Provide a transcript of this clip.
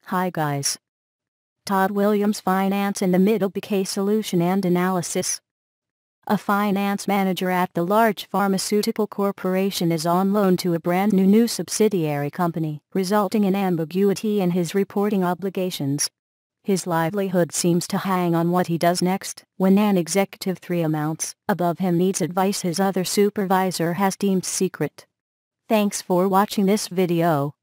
Hi guys. Todd Williams Finance in the Middle BK Solution and Analysis. A finance manager at the large pharmaceutical corporation is on loan to a brand new subsidiary company, resulting in ambiguity in his reporting obligations. His livelihood seems to hang on what he does next, when an executive 3 amounts above him needs advice his other supervisor has deemed secret. Thanks for watching this video.